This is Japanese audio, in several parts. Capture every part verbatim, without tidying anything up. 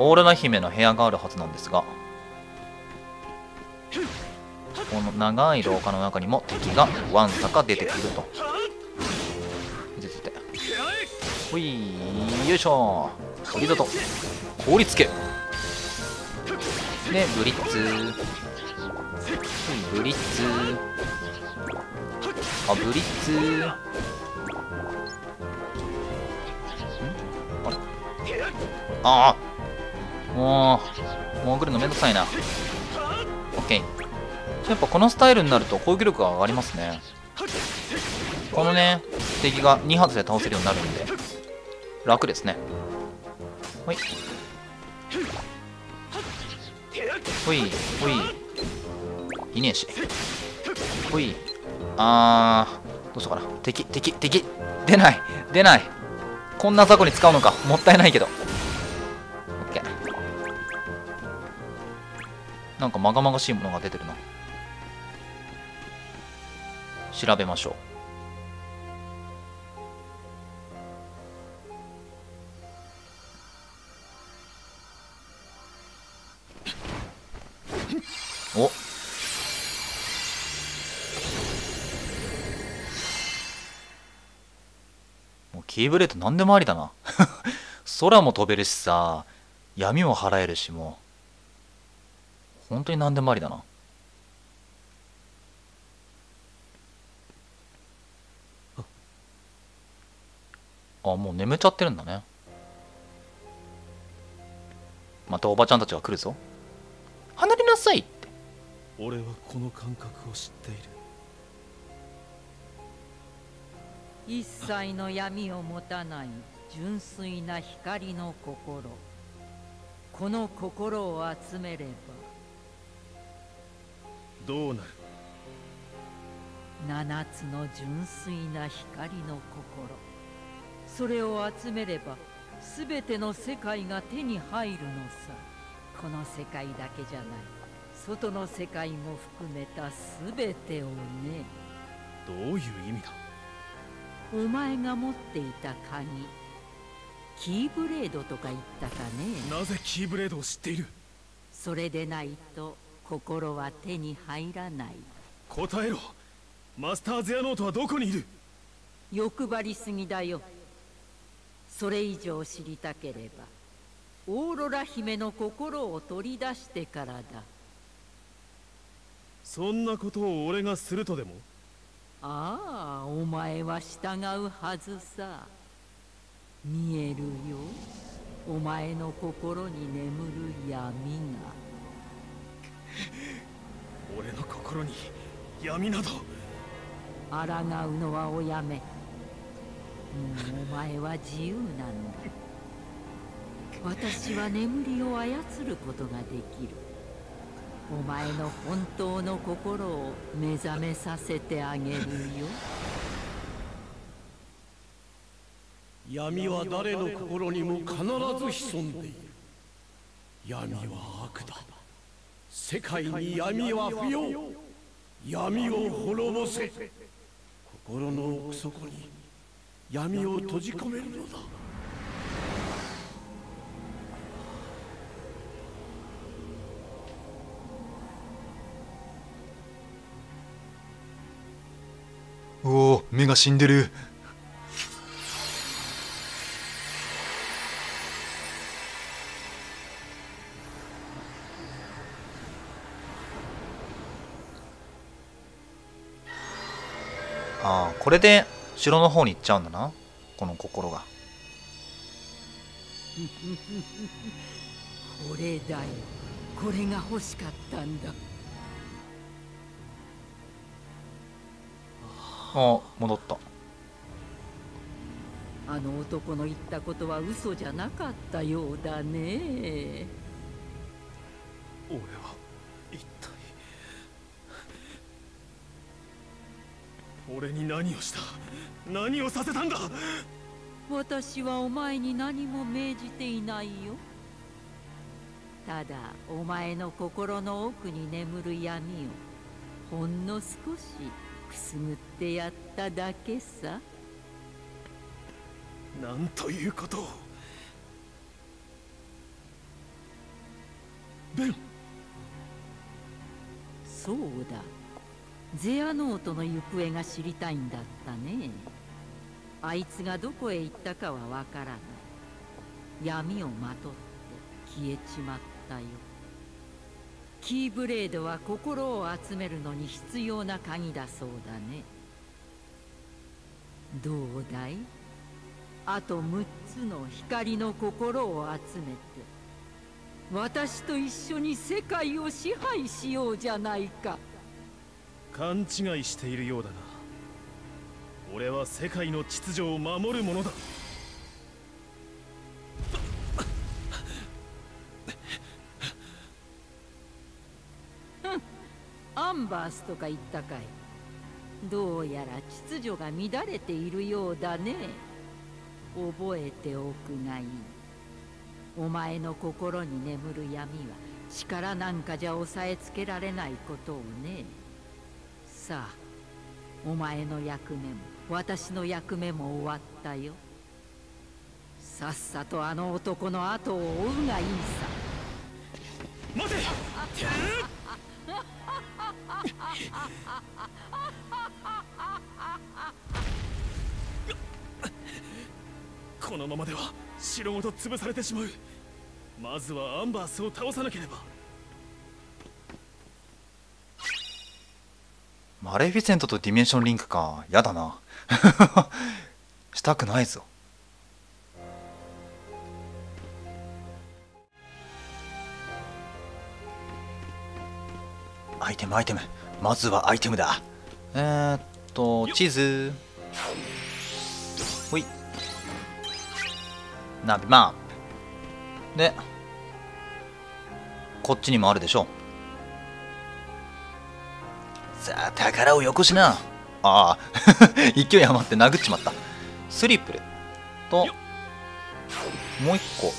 オーロラ姫の部屋があるはずなんですが、この長い廊下の中にも敵がわんさか出てくると。出てて、ほい、よいしょ、リゾット凍りつけでブリッツ、ブリッツ、あ、ブリッツ、ん、あれ、ああ、もうもう来るのめんどくさいな。オッケー。やっぱこのスタイルになると攻撃力が上がりますね。このね、敵がに発で倒せるようになるんで楽ですね。ほいほいほい、いねえし、ほい、あー、どうしようかな。敵敵敵出ない出ない。こんな雑魚に使うのか、もったいないけど。オッケー。なんかまがまがしいものが出てるな。調べましょう。お、もうキーブレード何でもありだな。空も飛べるしさ、闇も払えるし、もう本当に何でもありだな。あ、もう眠っちゃってるんだね。またおばちゃんたちが来るぞ。離れなさいって。 俺はこの感覚を知っている。 一切の闇を持たない純粋な光の心。この心を集めればどうなる？ 七つの純粋な光の心。それを集めれば全ての世界が手に入るのさ。この世界だけじゃない、外の世界も含めた全てをね。 どういう意味だ？ お前が持っていた鍵、キーブレードとか言ったかね。 なぜキーブレードを知っている？ それでないと心は手に入らない。 答えろ。マスター・ゼアノートはどこにいる？ 欲張りすぎだよ。それ以上知りたければオーロラ姫の心を取り出してからだ。 そんなことを俺がするとでも？ ああ、お前は従うはずさ。見えるよ、お前の心に眠る闇が。 俺の心に闇など。 抗うのはおやめ。もうお前は自由なんだ。私は眠りを操ることができる。お前の本当の心を目覚めさせてあげるよ。 闇は誰の心にも必ず潜んでいる。闇は悪だ。世界に闇は不要。闇を滅ぼせ。心の奥底に闇を閉じ込めるのだ。 おお、目が死んでる。ああ、これで城の方に行っちゃうんだな、この心が。 これだよ、これが欲しかったんだ。 あ、戻った。 あの男の言ったことは嘘じゃなかったようだね。 俺は一体俺に何をした？何をさせたんだ？ 私はお前に何も命じていないよ。ただお前の心の奥に眠る闇をほんの少しくすぐってやっただけさ。 なんということを。 ベン。 そうだ、ゼアノートの行方が知りたいんだったね。あいつがどこへ行ったかはわからない。闇をまとって消えちまったよ。キーブレードは心を集めるのに必要な鍵だそうだね。どうだい？あとむっつの光の心を集めて私と一緒に世界を支配しようじゃないか。 勘違いしているようだな。俺は世界の秩序を守る者だ。 アンバースとか言ったかい。どうやら秩序が乱れているようだね。覚えておくがいい。お前の心に眠る闇は力なんかじゃ抑えつけられないことをね。さあ、お前の役目も私の役目も終わったよ。さっさとあの男の後を追うがいいさ。 待て。このままでは城ごと潰されてしまう。まずはアンバースを倒さなければ。 マレフィセントとディメンションリンクか。やだな。したくないぞ。アイテムアイテム、まずはアイテムだ。えー、っとチーズ、ほい、ナビマップで、こっちにもあるでしょう。さあ宝をよこしな。ああ勢い余って殴っちまった。スリップルともう一個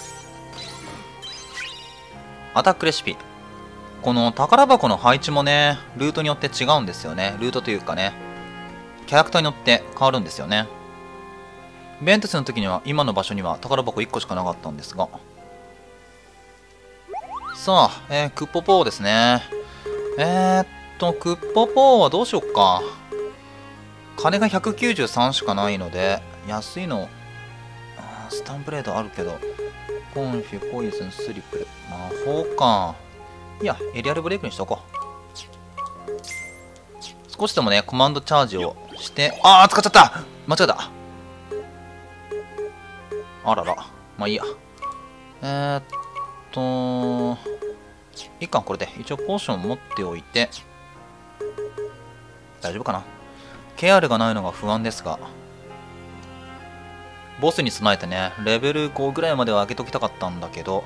アタックレシピ。この宝箱の配置もね、ルートによって違うんですよね。ルートというかね、キャラクターによって変わるんですよね。ベントスの時には今の場所には宝箱いっこしかなかったんですが。さあ、えー、クッポポーですね。えー、っと、クッポポーはどうしよっか。金がひゃくきゅうじゅうさんしかないので、安いの、あスタンブレードあるけど、コンフィ、ポイズン、スリップル、魔法か。いや、エリアルブレイクにしとこう。少しでもね、コマンドチャージをして、ああ、使っちゃった、間違えた。あらら、まあいいや。えー、っと、いいか、これで。一応ポーション持っておいて、大丈夫かな。ケアルがないのが不安ですが、ボスに備えてね、レベルごぐらいまでは上げときたかったんだけど、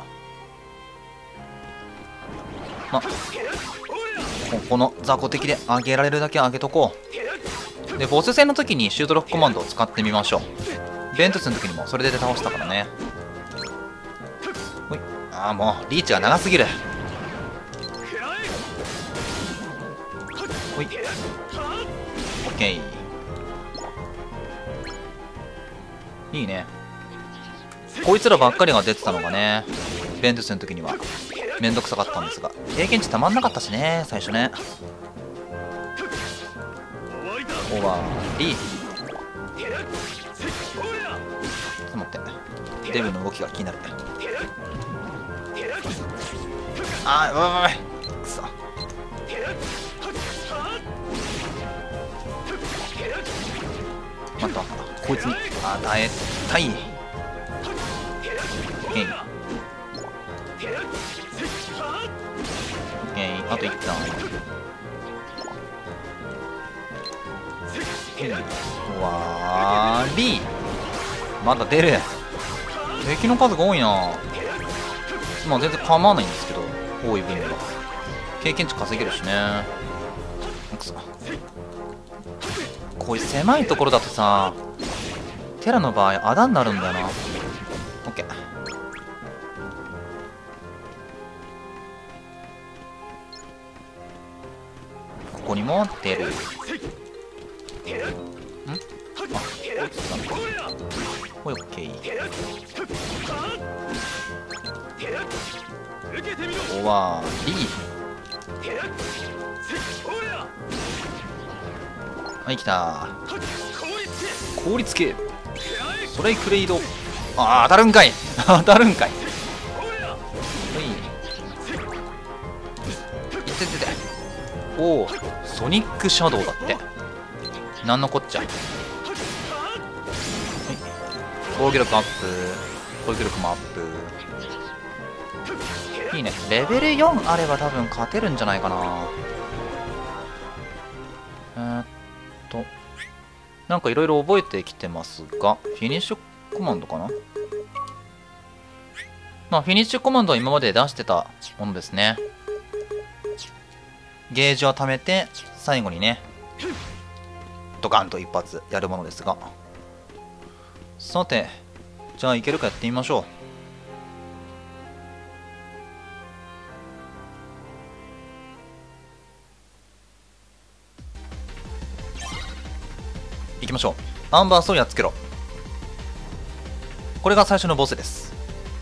まあ、ここの雑魚敵で上げられるだけ上げとこう。で、ボス戦の時にシュートロックコマンドを使ってみましょう。ベントスの時にもそれで倒したからね。ほい。ああ、もう、リーチが長すぎる。ほい。オッケー。いいね。こいつらばっかりが出てたのがね、ベントスの時にはめんどくさかったんですが、経験値たまんなかったしね、最初ね。終わり。ちょっと待って、デブの動きが気になる。あー、おいおいおい、くそ。待った、こいつに与えたい。オッケー。オッケー、あといったん。終わり。まだ出る。敵の数が多いな。まあ全然構わないんですけど、多い分には経験値稼げるしね。くそ、こういう狭いところだとさ、テラの場合あだになるんだよな。オッケー。ここにも出る。ん？あ、こいつだ。ほい、オッケー。 終わり。はい、来た。効率系ストレイクレイド。ああ、当たるんかい当たるんかい。ほい、いててて。おお、ソニックシャドウだって。なんのこっちゃ。はい、防御力アップ、攻撃力もアップ。いいね。レベルよんあれば多分勝てるんじゃないかな。えー、っとなんかいろいろ覚えてきてますが、フィニッシュコマンドかな。まあフィニッシュコマンドは今まで出してたものですね。ゲージを貯めて最後にねドカンと一発やるものですが、さてじゃあいけるかやってみましょう。いきましょう。アンバースをやっつけろ。これが最初のボスです。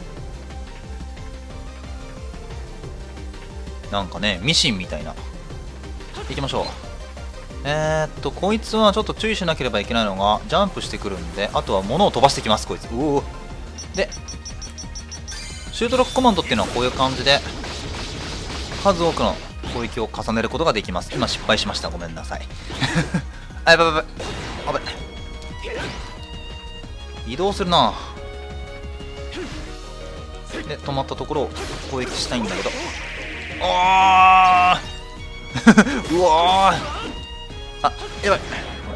なんかねミシンみたいな。いきましょう。えー、っとこいつはちょっと注意しなければいけないのがジャンプしてくるんで、あとは物を飛ばしてきます。こいつうおでシュートロックコマンドっていうのはこういう感じで数多くの攻撃を重ねることができます。今失敗しました、ごめんなさいあ、やばいやばいやばい、移動するな。で止まったところを攻撃したいんだけど、あーうわー、あ、やばい。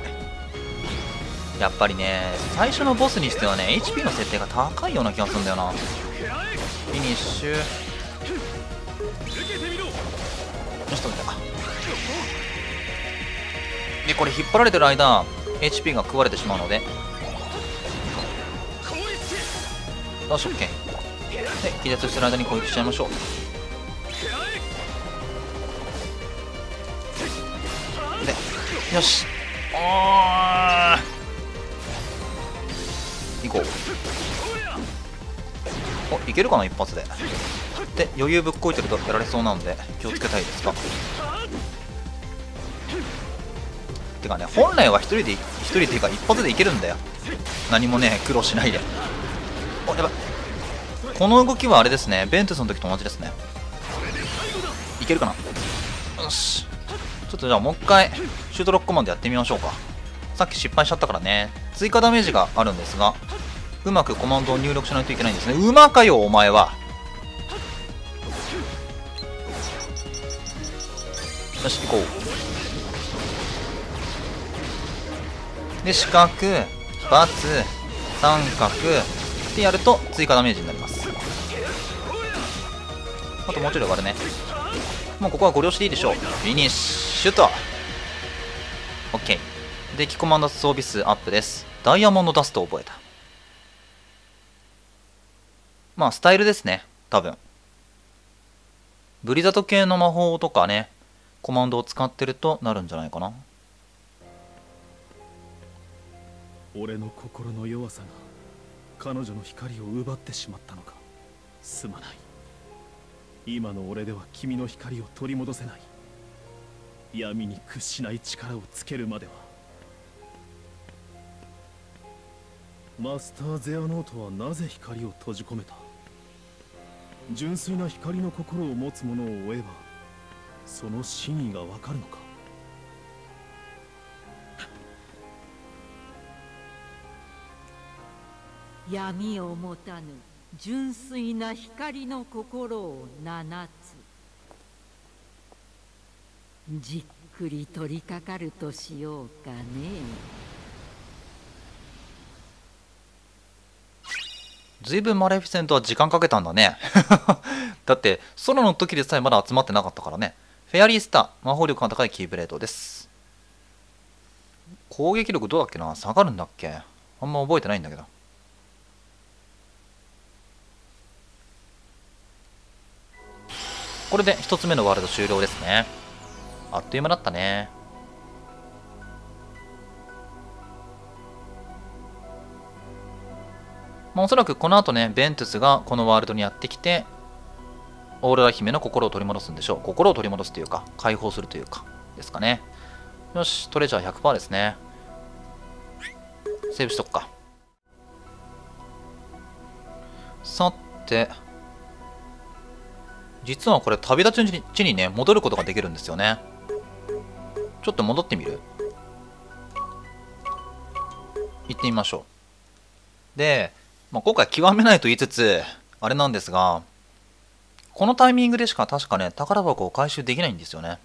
やっぱりね最初のボスにしてはね エイチピー の設定が高いような気がするんだよな。フィニッシュ、よし、止めた。でこれ引っ張られてる間 エイチピー が食われてしまうので、よし OK で気絶してる間に攻撃しちゃいましょう。でよし、おー行こう。お、いけるかな一発で。で余裕ぶっこいてるとやられそうなんで気をつけたいですが、てかね本来は一人で一人っていうか一発でいけるんだよ。何もね苦労しないで。お、やばい。この動きはあれですね、ベントゥスの時と同じですね。いけるかな。よし、ちょっとじゃあもう一回シュートロックコマンドやってみましょうか。さっき失敗しちゃったからね、追加ダメージがあるんですがうまくコマンドを入力しないといけないんですね。うまかよお前は。よし行こう。で四角×三角ってやると追加ダメージになります。あともうちょいで終わるね。もうここはご了承でいいでしょう。フィニッシュと OK でキコマンド装備数アップです。ダイヤモンドダストを覚えた。まあスタイルですね多分。ブリザト系の魔法とかねコマンドを使ってるとなるんじゃないかな。 俺の心の弱さが彼女の光を奪ってしまったのか。すまない。今の俺では君の光を取り戻せない。闇に屈しない力をつけるまでは。マスター・ゼアノートはなぜ光を閉じ込めた。純粋な光の心を持つ者を追えばその真意がわかるのか。 闇を持たぬ純粋な光の心を七つ。じっくり取りかかるとしようかね。 ずいぶんマレフィセントは時間かけたんだねだってソロの時でさえまだ集まってなかったからね。フェアリースター、魔法力が高いキーブレードです。攻撃力どうだっけな、下がるんだっけ、あんま覚えてないんだけど。これでひとつめのワールド終了ですね。あっという間だったね。まあ、おそらくこの後ねベントゥスがこのワールドにやってきてオーロラ姫の心を取り戻すんでしょう。心を取り戻すというか解放するというかですかね。よし、トレジャー ひゃくパーセント ですね。セーブしとくか。さて、実はこれ旅立ちの地にね戻ることができるんですよね。ちょっと戻ってみる？行ってみましょう。で、まあ、今回極めないと言いつつあれなんですが、このタイミングでしか確かね宝箱を回収できないんですよね。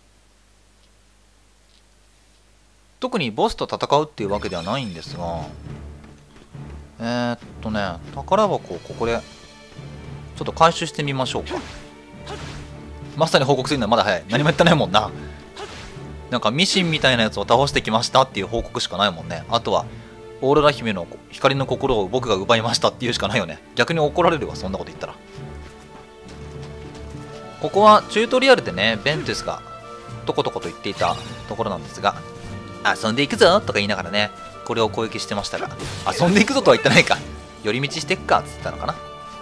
特にボスと戦うっていうわけではないんですが、えー、っとね宝箱をここでちょっと回収してみましょうか。まさに報告するのはまだ早い。何も言ってないもんな。なんかミシンみたいなやつを倒してきましたっていう報告しかないもんね。あとはオーロラ姫の光の心を僕が奪いましたっていうしかないよね。逆に怒られるわ、そんなこと言ったら。ここはチュートリアルでねベントゥスがトコトコと言っていたところなんですが、遊んでいくぞとか言いながらねこれを攻撃してましたが、遊んでいくぞとは言ってないか、寄り道してっかっつってたのかな。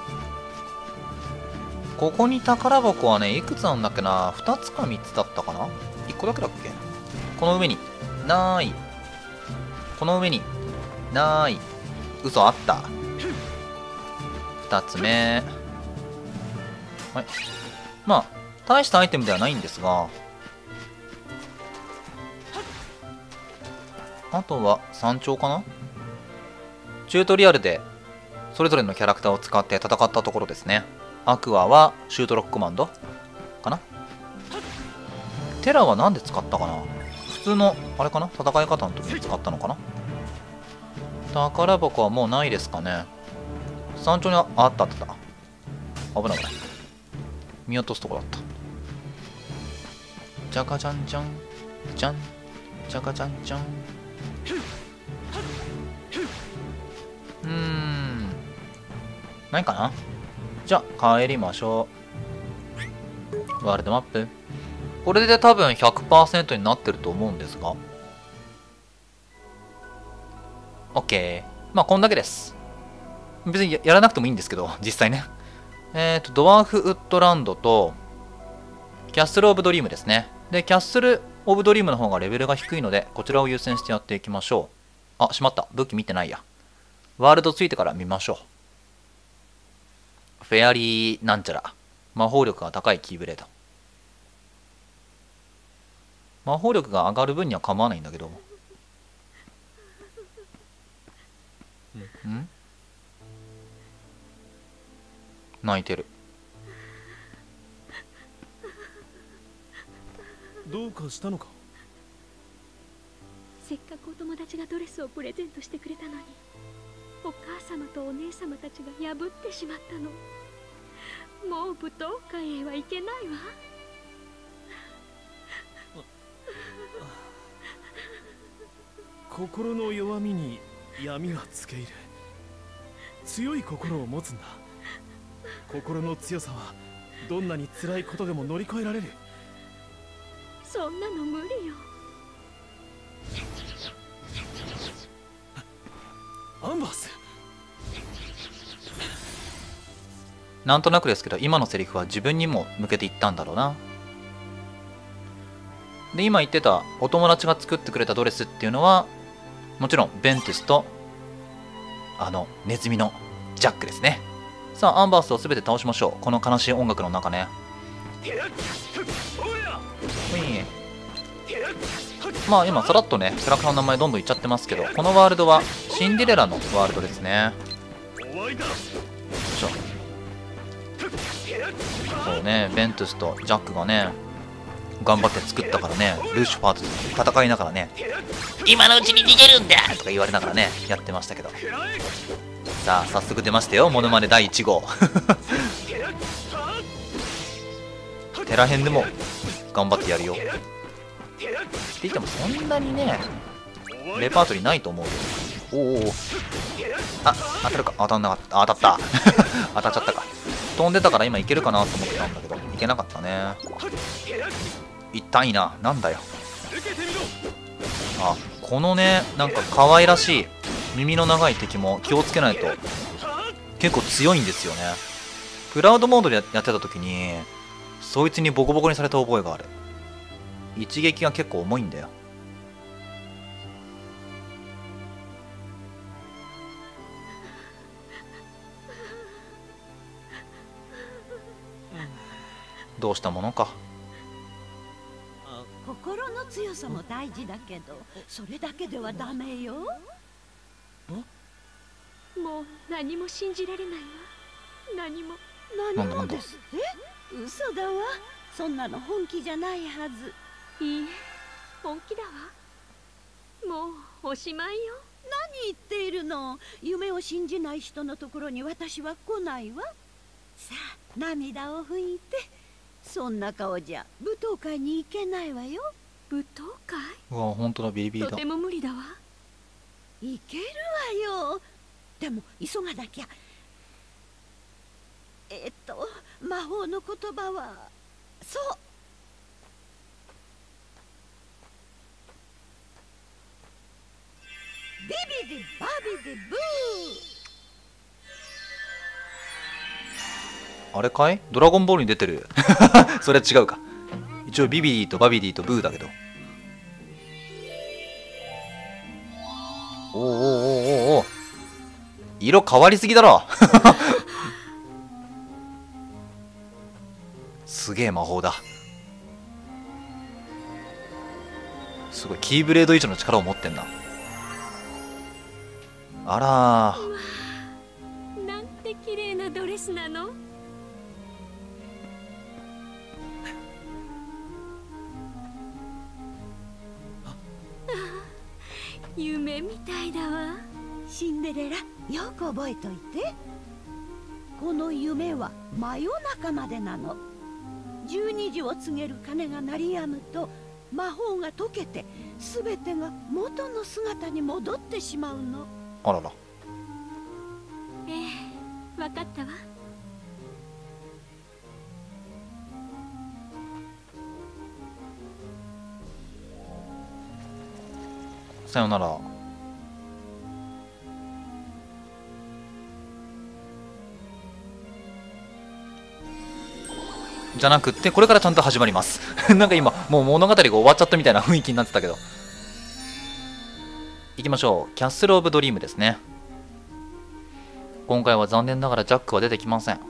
ここに宝箱はねいくつなんだっけな、ふたつかみっつだったかな、いっこだけだっけ。この上になーい、この上になーい、嘘あった。ふたつめ、はい、まあ大したアイテムではないんですが、あとは山頂かな。チュートリアルでそれぞれのキャラクターを使って戦ったところですね。アクアはシュートロックコマンドかな。テラは何で使ったかな。普通のあれかな、戦い方の時に使ったのかな。宝箱はもうないですかね。山頂に あ, あったあった危ない危ない、見落とすとこだった。じゃかじゃんじゃんじゃんじゃかじゃんじゃん。うーんないかな。じゃあ帰りましょう。ワールドマップこれで多分 ひゃくパーセント になってると思うんですが、 OK、 まあこんだけです。別に や, やらなくてもいいんですけど実際ね。えっとドワーフウッドランドとキャッスルオブドリームですね。でキャッスルオブドリームの方がレベルが低いのでこちらを優先してやっていきましょう。あ、しまった、武器見てないや。ワールドついてから見ましょう。フェアリーなんちゃら、魔法力が高いキーブレード。魔法力が上がる分には構わないんだけど、ん泣いてる。 どうかしたのか。 せっかくお友達がドレスをプレゼントしてくれたのに、お母様とお姉様たちが破ってしまったの。もう舞踏会へは行けないわ。 心の弱みに闇はつけ入る。強い心を持つんだ。心の強さはどんなに辛いことでも乗り越えられる。 そんなの無理よ。 アンバース、 なんとなくですけど今のセリフは自分にも向けて言ったんだろうな。で今言ってたお友達が作ってくれたドレスっていうのはもちろんベントゥスとあのネズミのジャックですね。さあアンバースを全て倒しましょう。この悲しい音楽の中ね。ほい、まあ今さらっとねキャラクターの名前どんどん言っちゃってますけど、このワールドはシンデレラのワールドですね。よいしょ。そうね、ベントゥスとジャックがね頑張って作ったからね、ルーシュファーと戦いながらね、今のうちに逃げるんだとか言われながらねやってましたけど、さあ早速出ましたよ、モノマネだいいち号テラ編でも頑張ってやるよって言ってもそんなにねレパートリーないと思うけど、おお、あ、当たるか、当たんなかった、当たった当たっちゃったか。飛んでたから今いけるかなと思ってたんだけどいけなかったね。痛いな、なんだよ。あ、このねなんか可愛らしい耳の長い敵も気をつけないと結構強いんですよね。 クラウドモードでやってた時にそいつにボコボコにされた覚えがある。一撃が結構重いんだよ。どうしたものか。 心の強さも大事だけど、それだけではダメよ。 もう何も信じられないわ。何も。 何もですって？嘘だわ。そんなの本気じゃないはず。 いいえ、本気だわ。もうおしまいよ。 何言っているの。夢を信じない人のところに私は来ないわ。さあ、涙を拭いて。そんな顔じゃ舞踏会に行けないわよ。 舞踏会？ うわ、本当だ、ビリビリだ。 とても無理だわ。 行けるわよ。でも急がなきゃ。えっと魔法の言葉はそう。ビビディバビディブー。 あれかい？ドラゴンボールに出てる。それは違うか。一応ビビディとバビディとブーだけど。おおおおおお、色変わりすぎだろ。すげえ魔法だ。すごい、キーブレード以上の力を持ってんな。あらー、なんて綺麗なドレスなの。夢みたいだわ。 シンデレラ、よく覚えといて。この夢は真夜中までなの。じゅうにじを告げる鐘が鳴り止むと魔法が解けて全てが元の姿に戻ってしまうの。 あらら。 ええ、わかったわ。 さよなら。じゃなくってこれからちゃんと始まります。なんか今もう物語が終わっちゃったみたいな雰囲気になってたけど、行きましょう。キャッスル・オブ・ドリームですね。今回は残念ながらジャックは出てきません。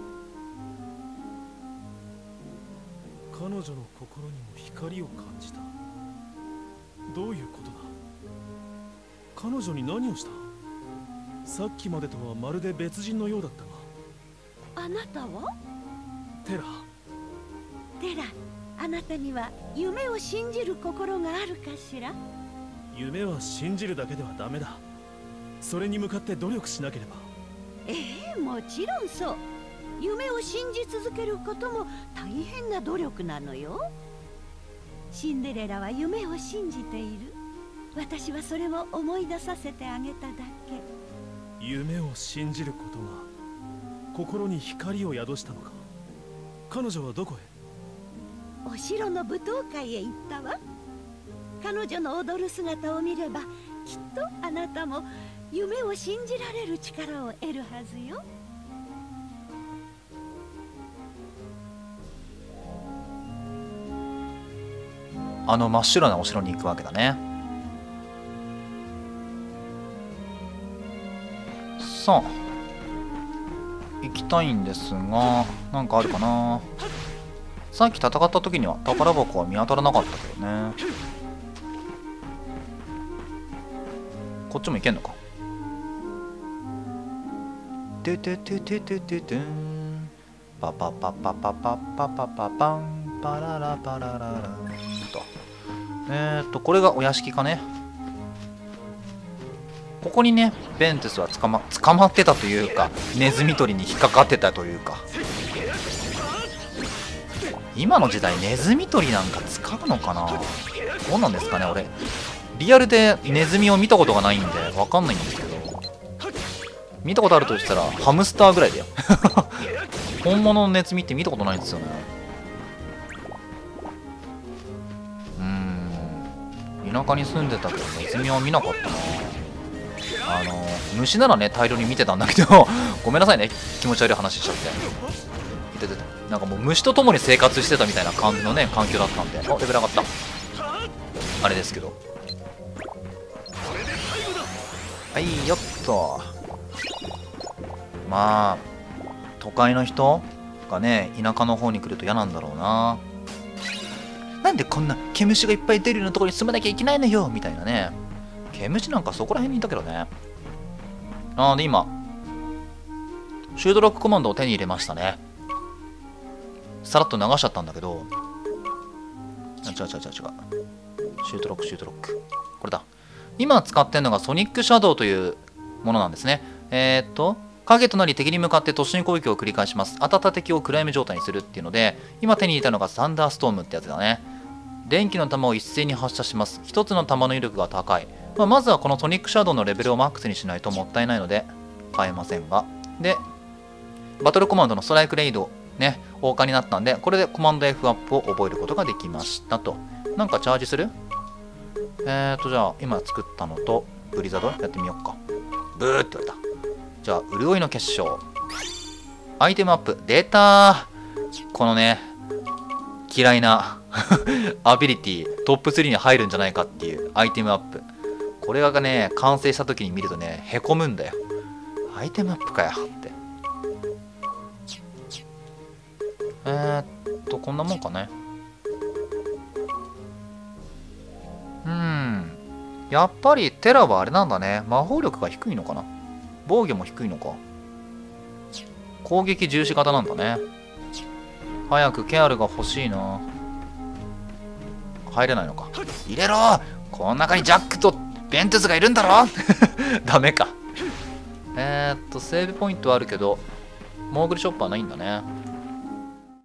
彼女の心にも光を感じた。どういうことだ。彼女に何をした。さっきまでとはまるで別人のようだったが。 あなたは？ テラ。 テラ、あなたには夢を信じる心があるかしら？ 夢は信じるだけではダメだ。それに向かって努力しなければ。 ええ、もちろんそう。夢を信じ続けることも大変な努力なのよ。シンデレラは夢を信じている。私はそれを思い出させてあげただけ。 夢を信じることが心に光を宿したのか。彼女はどこへ？ お城の舞踏会へ行ったわ。彼女の踊る姿を見ればきっとあなたも夢を信じられる力を得るはずよ。 あの真っ白なお城に行くわけだね。さあ行きたいんですが、なんかあるかな。さっき戦った時には宝箱は見当たらなかったけどね。こっちも行けんのか。てててててててん、パパパパパパパパパパンパララパララランと。えーっとこれがお屋敷かね。ここにねベンテスは捕ま捕まってたというか、ネズミ捕りに引っかかってたというか。今の時代ネズミ捕りなんか使うのかな。どうなんですかね。俺リアルでネズミを見たことがないんで分かんないんですけど、見たことあるとしたらハムスターぐらいだよ。本物のネズミって見たことないんですよね。うーん、田舎に住んでたけどネズミは見なかったな。あの虫ならね大量に見てたんだけど、ごめんなさいね、気持ち悪い話しちゃって。 ってて、なんかもう虫と共に生活してたみたいな感じのね環境だったんで、おレベル上がったあれですけど、はいよっと。まあ都会の人がね田舎の方に来ると嫌なんだろうな。なんでこんな毛虫がいっぱい出るようなところに住まなきゃいけないのよみたいなね。毛虫なんかそこら辺にいたけどね。あーで今シュートロックコマンドを手に入れましたね。さらっと流しちゃったんだけど、あ違う違う違う違う、シュートロックシュートロックこれだ。今使ってるのがソニックシャドウというものなんですね。えー、っと影となり敵に向かって突進攻撃を繰り返します。当たった敵を暗闇状態にするっていうので、今手に入れたのがサンダーストームってやつだね。電気の弾を一斉に発射します。一つの弾の威力が高い。まあ、まずはこのソニックシャドウのレベルをマックスにしないともったいないので変えませんが。で、バトルコマンドのストライクレイドね、大化になったんで、これでコマンド F アップを覚えることができましたと。なんかチャージする？えーと、じゃあ今作ったのとブリザードやってみようか。ブーって言われた。じゃあ潤いの結晶、アイテムアップ、出たー。このね嫌いなアビリティトップスリーに入るんじゃないかっていうアイテムアップ、これがね完成した時に見るとねへこむんだよ。アイテムアップかよって。えー、っとこんなもんかね。うーんやっぱりテラはあれなんだね、魔法力が低いのかな。防御も低いのか。攻撃重視型なんだね。早くケアルが欲しいな。入れないのか。入れろー。この中にジャックとベントゥスがいるんだろダメか。えーっとセーブポイントはあるけどモーグルショップはないんだね。